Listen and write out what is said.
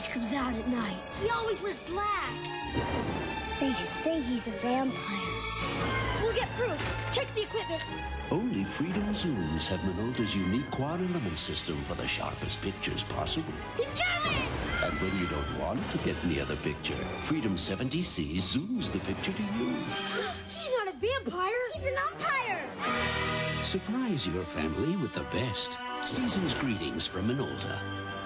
always comes out at night. He always wears black. They say he's a vampire. We'll get proof. Check the equipment. Only Freedom Zooms have Minolta's unique quad-element system for the sharpest pictures possible. He's coming! And when you don't want to get near the picture, Freedom 70C zooms the picture to you. He's not a vampire. He's an umpire. Surprise your family with the best. Season's greetings from Minolta.